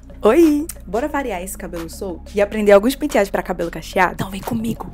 Oi! Bora variar esse cabelo solto e aprender alguns penteados pra cabelo cacheado? Então vem comigo!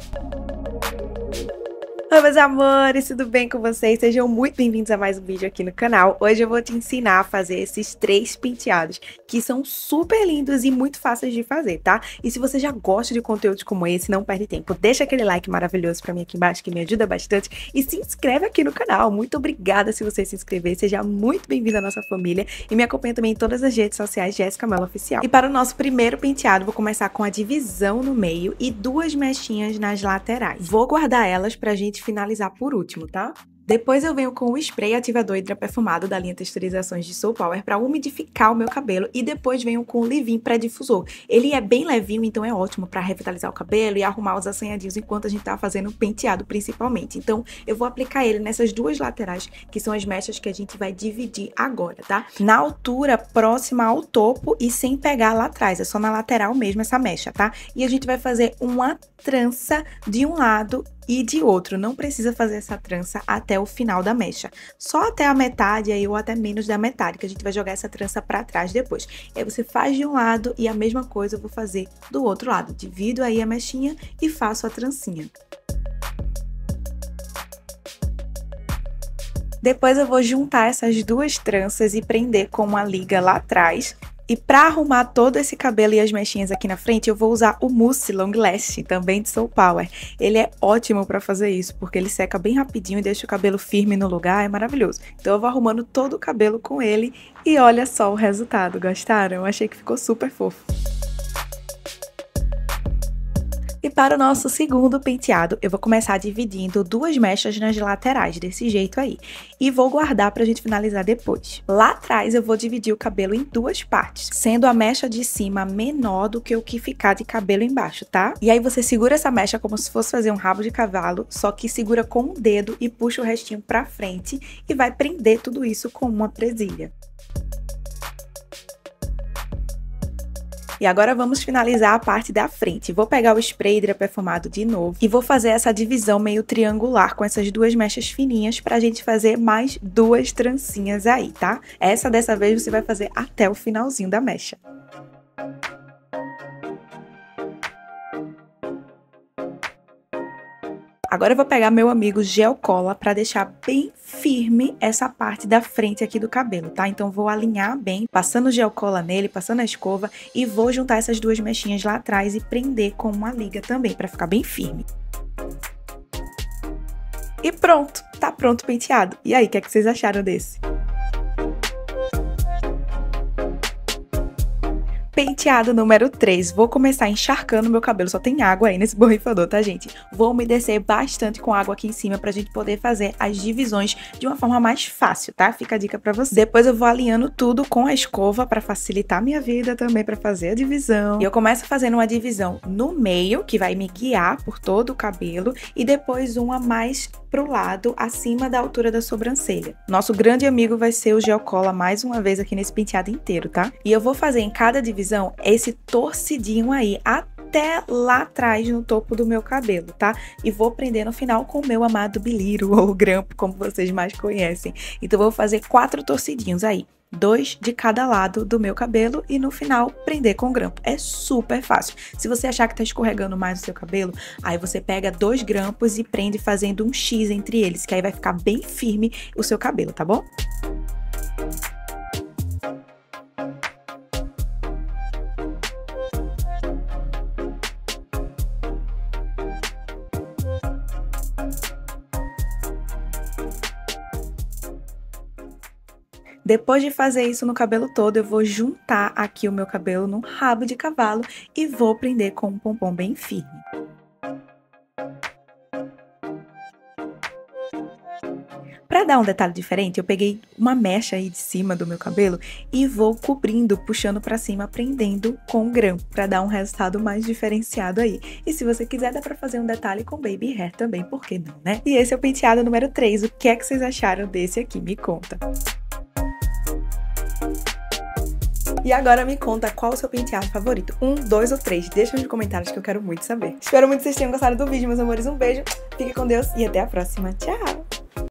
Oi, meus amores, tudo bem com vocês? Sejam muito bem-vindos a mais um vídeo aqui no canal. Hoje eu vou te ensinar a fazer esses 3 penteados, que são super lindos e muito fáceis de fazer, tá? E se você já gosta de conteúdos como esse, não perde tempo, deixa aquele like maravilhoso pra mim aqui embaixo, que me ajuda bastante, e se inscreve aqui no canal. Muito obrigada se você se inscrever, seja muito bem-vindo à nossa família, e me acompanha também em todas as redes sociais, Jéssica Mello Oficial. E para o nosso primeiro penteado, vou começar com a divisão no meio e 2 mechinhas nas laterais. Vou guardar elas pra gente finalizar por último, tá? Depois eu venho com o spray ativador hidraperfumado da linha Texturizações de Soul Power para umidificar o meu cabelo e depois venho com o leave-in pré-difusor. Ele é bem levinho, então é ótimo para revitalizar o cabelo e arrumar os assanhadinhos enquanto a gente tá fazendo o penteado principalmente. Então eu vou aplicar ele nessas 2 laterais, que são as mechas que a gente vai dividir agora, tá? Na altura próxima ao topo e sem pegar lá atrás, é só na lateral mesmo essa mecha, tá? E a gente vai fazer uma trança de um lado e de outro, não precisa fazer essa trança até o final da mecha, só até a metade aí ou até menos da metade, que a gente vai jogar essa trança pra trás depois. E aí você faz de um lado e a mesma coisa eu vou fazer do outro lado, divido aí a mechinha e faço a trancinha. Depois eu vou juntar essas 2 tranças e prender com uma liga lá atrás. E pra arrumar todo esse cabelo e as mechinhas aqui na frente, eu vou usar o Mousse Long Last, também de Soul Power. Ele é ótimo pra fazer isso, porque ele seca bem rapidinho e deixa o cabelo firme no lugar, é maravilhoso. Então eu vou arrumando todo o cabelo com ele e olha só o resultado, gostaram? Eu achei que ficou super fofo. E para o nosso segundo penteado, eu vou começar dividindo 2 mechas nas laterais, desse jeito aí. E vou guardar pra gente finalizar depois. Lá atrás eu vou dividir o cabelo em 2 partes, sendo a mecha de cima menor do que o que ficar de cabelo embaixo, tá? E aí você segura essa mecha como se fosse fazer um rabo de cavalo, só que segura com um dedo e puxa o restinho pra frente e vai prender tudo isso com uma presilha. E agora vamos finalizar a parte da frente. Vou pegar o spray hidraperfumado de novo e vou fazer essa divisão meio triangular com essas 2 mechas fininhas pra gente fazer mais 2 trancinhas aí, tá? Essa dessa vez você vai fazer até o finalzinho da mecha. Agora eu vou pegar meu amigo Gel Cola para deixar bem firme essa parte da frente aqui do cabelo, tá? Então vou alinhar bem, passando Gel Cola nele, passando a escova e vou juntar essas 2 mechinhas lá atrás e prender com uma liga também, para ficar bem firme. E pronto, tá pronto o penteado. E aí, o que é que vocês acharam desse? Penteado número 3, vou começar encharcando meu cabelo, só tem água aí nesse borrifador, tá, gente? Vou umedecer bastante com água aqui em cima pra gente poder fazer as divisões de uma forma mais fácil, tá? Fica a dica pra você. Depois eu vou alinhando tudo com a escova pra facilitar a minha vida também pra fazer a divisão. E eu começo fazendo uma divisão no meio, que vai me guiar por todo o cabelo, e depois uma mais pro lado, acima da altura da sobrancelha. Nosso grande amigo vai ser o Gel Cola mais uma vez aqui nesse penteado inteiro, tá? E eu vou fazer em cada divisão esse torcidinho aí, até lá atrás no topo do meu cabelo, tá? E vou prender no final com o meu amado biliro, ou grampo, como vocês mais conhecem. Então eu vou fazer 4 torcidinhos aí. 2 de cada lado do meu cabelo e no final prender com grampo. É super fácil. Se você achar que tá escorregando mais o seu cabelo, aí você pega 2 grampos e prende fazendo um X entre eles, que aí vai ficar bem firme o seu cabelo, tá bom? Depois de fazer isso no cabelo todo, eu vou juntar aqui o meu cabelo num rabo de cavalo e vou prender com um pompom bem firme. Para dar um detalhe diferente, eu peguei uma mecha aí de cima do meu cabelo e vou cobrindo, puxando para cima, prendendo com grampo, para dar um resultado mais diferenciado aí. E se você quiser, dá para fazer um detalhe com baby hair também, por que não, né? E esse é o penteado número 3. O que é que vocês acharam desse aqui? Me conta! E agora me conta qual o seu penteado favorito. 1, 2 ou 3? Deixa nos comentários que eu quero muito saber. Espero muito que vocês tenham gostado do vídeo, meus amores. Um beijo, fique com Deus e até a próxima. Tchau!